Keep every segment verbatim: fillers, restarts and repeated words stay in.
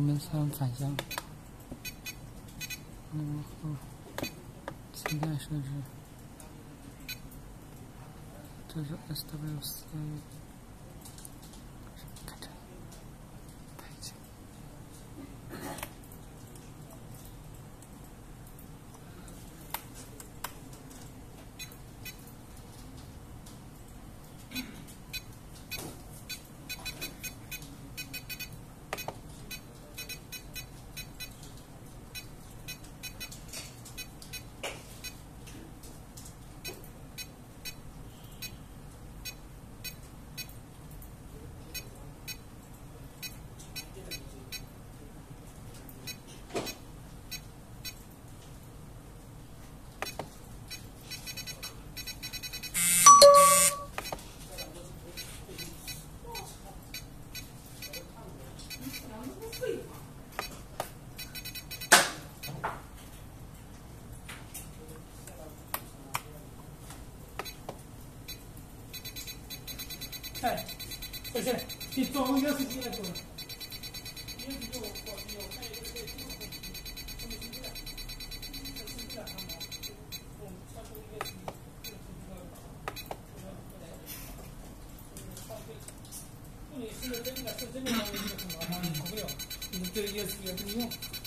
们三反向，然后磁带设置，这是 S W C。 哎，这是你装U S B来做的。U S B 我我我看一个这个这个这么新的，这是这样看的，嗯，它是一个这个这个这个这个不你是真的是真的这个什么吗？你没有，你这个 U S B 要怎么用？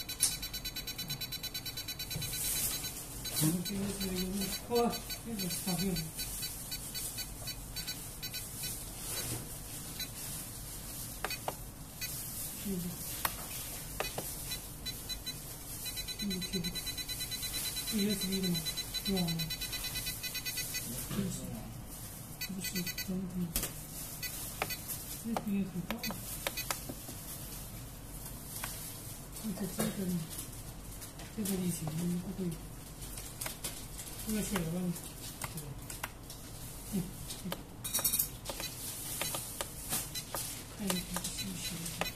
嗯，这个 U S B 有用，好，这个上边。 嗯，嗯，这个 U S B 的嘛，是吧？这是，这不是真的，这个也很大。这个这个呢，这个以前不会，这个是有问题，对吧？嗯嗯，看一下信息。